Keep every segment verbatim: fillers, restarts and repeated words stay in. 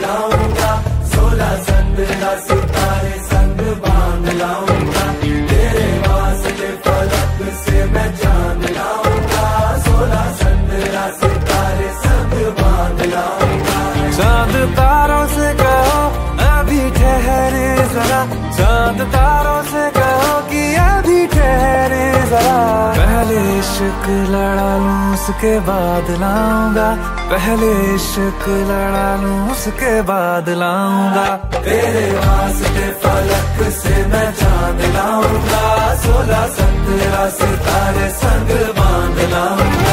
लाऊंगा, सोलह सत्रह सितारे संग बांध लाऊंगा, तेरे वास्ते फलक से मैं चांद लाऊंगा, सोलह सत्रह सितारे संग बांध लाऊंगा। चांद तारों से कहो अभी ठहरे जरा, चांद तारों से कहो कि अभी ठहरे जरा। पहले इश्क लड़ा लूं उसके बाद लाऊंगा, पहले इश्क लड़ा लूं उसके बाद लाऊंगा, तेरे वास्ते फलक से मैं चांद लाऊंगा, सोलह सत्रह सितारे संग बांध लाऊंगा।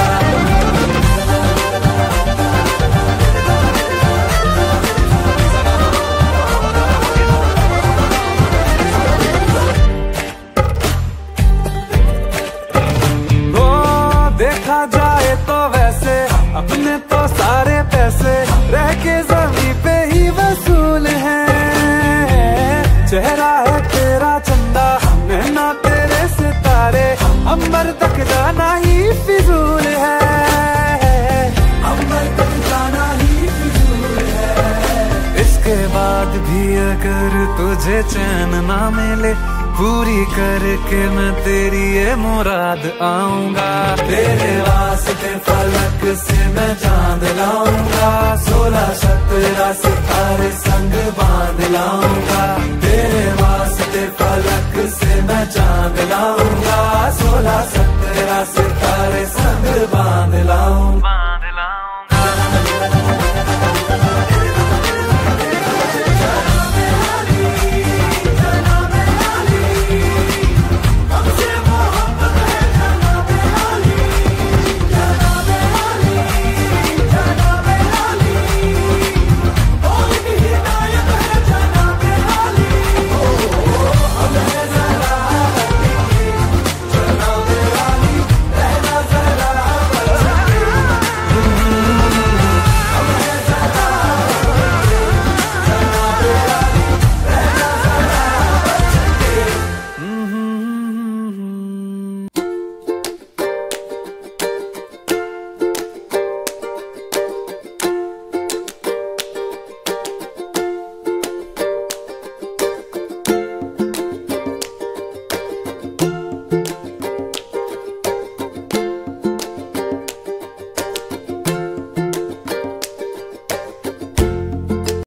देखा जाए तो वैसे अपने तो सारे पैसे रह के जमीन पे ही वसूल हैं। चेहरा है तेरा चंदा, नैना तेरे सितारे, अंबर तक जाना ही फिजूल है, अंबर तक जाना ही फिजूल है। इसके बाद भी अगर तुझे चैन ना मिले, पूरी करके मैं तेरी ये मुराद आऊंगा, तेरे वास्ते फलक से मैं चांद लाऊंगा, सोलह सत्रह सितारे संग बांध लाऊंगा, तेरे वास्ते फलक से मैं चांद लाऊंगा, सोलह सत्रह सितारे संग बांध लाऊंगा।